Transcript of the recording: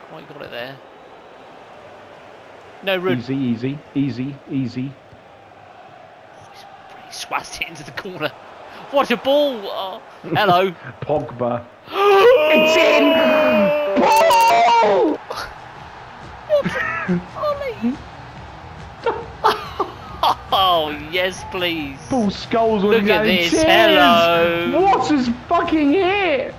Why you got it there? No room. Easy, easy, easy, easy. He swats it into the corner. What a ball! Oh, hello. Pogbaaaaa. It's in! Ball! Ollie! Oh, yes, please. Ball skulls on Look the at this. Cheers. Hello. What is fucking hit?